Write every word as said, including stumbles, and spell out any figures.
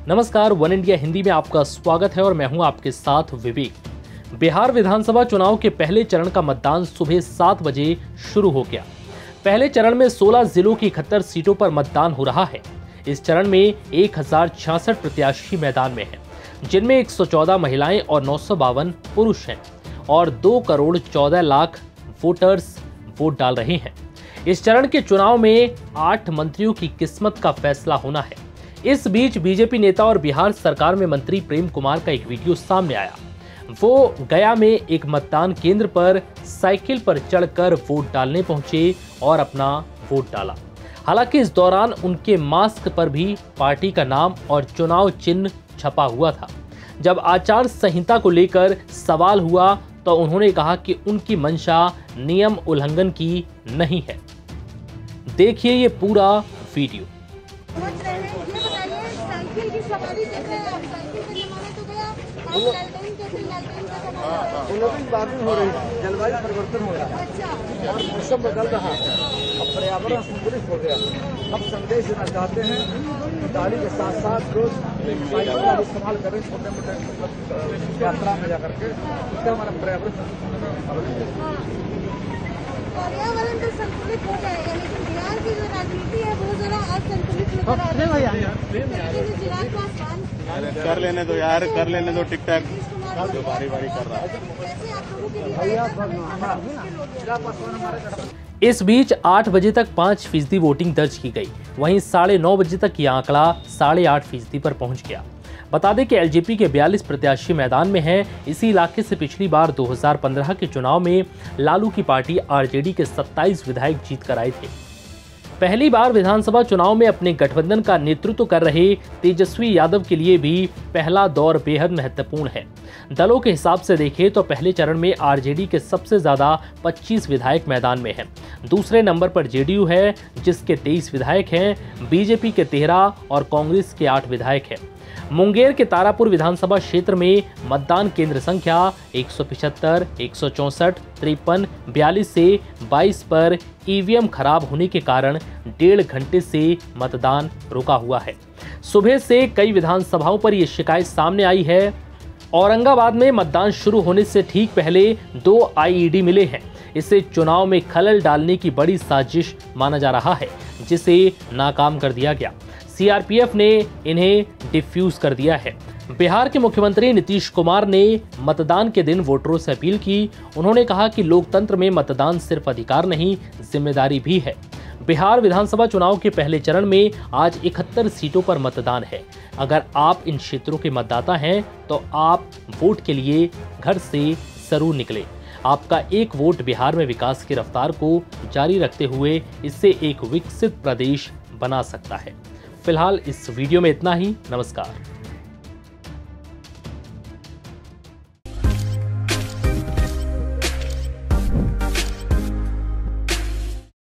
नमस्कार, one India Hindi में आपका स्वागत है और मैं हूं आपके साथ विवेक। बिहार विधानसभा चुनाव के पहले चरण का मतदान सुबह सात बजे शुरू हो गया। पहले चरण में सोलह जिलों की इकहत्तर सीटों पर मतदान हो रहा है। इस चरण में एक हजार छियासठ प्रत्याशी मैदान में हैं, जिनमें एक सौ चौदह महिलाएं और नौ सौ बावन पुरुष हैं और दो करोड़ चौदह लाख वोटर्स वोट डाल रहे हैं। इस चरण के चुनाव में आठ मंत्रियों की किस्मत का फैसला होना है। इस बीच बीजेपी नेता और बिहार सरकार में मंत्री प्रेम कुमार का एक वीडियो सामने आया। वो गया में एक मतदान केंद्र पर साइकिल पर चढ़कर वोट डालने पहुंचे और अपना वोट डाला। हालांकि इस दौरान उनके मास्क पर भी पार्टी का नाम और चुनाव चिन्ह छपा हुआ था। जब आचार संहिता को लेकर सवाल हुआ तो उन्होंने कहा कि उनकी मंशा नियम उल्लंघन की नहीं है। देखिए ये पूरा वीडियो। साइकिल की सवारी देख रहे हैं आप, साइकिल का जमाना तो गया। अब लालटेन कैसे, लालटेन का जमाना है। उन्नति बातें हो रही है, जलवायु परिवर्तन हो रहा है, अच्छा, और मौसम बदल रहा है, अब पर्यावरण संतुलित हो गया। हम संदेश देना चाहते हैं, गाड़ी के साथ साथ रोज साइकिल का इस्तेमाल करें, छोटे मोटे यात्रा में जाकर के, इससे हमारा पर्यावरण पर्यावरण तो संतुलित हो जाएगा, लेकिन बिहार की जो राजनीति है वो जरा असंतुलित नजर आ रही है। कर लेने दो यार, कर लेने दो टिक टाक जो बारी बारी कर रहा है। इस बीच आठ बजे तक पाँच फीसदी वोटिंग दर्ज की गई। वहीं साढ़े नौ बजे तक यह आंकड़ा साढ़े आठ फीसदी पर पहुंच गया। बता दें कि एलजेपी के बयालीस प्रत्याशी मैदान में हैं। इसी इलाके से पिछली बार दो हज़ार पंद्रह के चुनाव में लालू की पार्टी आरजेडी के सत्ताईस विधायक जीत कर आए थे। पहली बार विधानसभा चुनाव में अपने गठबंधन का नेतृत्व कर रहे तेजस्वी यादव के लिए भी पहला दौर बेहद महत्वपूर्ण है। दलों के हिसाब से देखें तो पहले चरण में आरजेडी के सबसे ज्यादा पच्चीस विधायक मैदान में हैं। दूसरे नंबर पर जेडीयू है, जिसके तेईस विधायक हैं। बीजेपी के तेरह और कांग्रेस के आठ विधायक हैं। मुंगेर के तारापुर विधानसभा क्षेत्र में मतदान केंद्र संख्या एक सौ पिछहत्तर, एक सौ चौंसठ, तिरपन, बयालीस से बाईस पर ईवीएम खराब होने के कारण डेढ़ घंटे से मतदान रुका हुआ है। सुबह से कई विधानसभाओं पर यह शिकायत सामने आई है। औरंगाबाद में मतदान शुरू होने से ठीक पहले दो आईईडी मिले हैं। इसे चुनाव में खलल डालने की बड़ी साजिश माना जा रहा है, जिसे नाकाम कर दिया गया। सीआरपीएफ ने इन्हें डिफ्यूज कर दिया है। बिहार के मुख्यमंत्री नीतीश कुमार ने मतदान के दिन वोटरों से अपील की। उन्होंने कहा कि लोकतंत्र में मतदान सिर्फ अधिकार नहीं, जिम्मेदारी भी है। बिहार विधानसभा चुनाव के पहले चरण में आज इकहत्तर सीटों पर मतदान है। अगर आप इन क्षेत्रों के मतदाता हैं तो आप वोट के लिए घर से जरूर निकलें। आपका एक वोट बिहार में विकास की रफ्तार को जारी रखते हुए इससे एक विकसित प्रदेश बना सकता है। फिलहाल इस वीडियो में इतना ही। नमस्कार।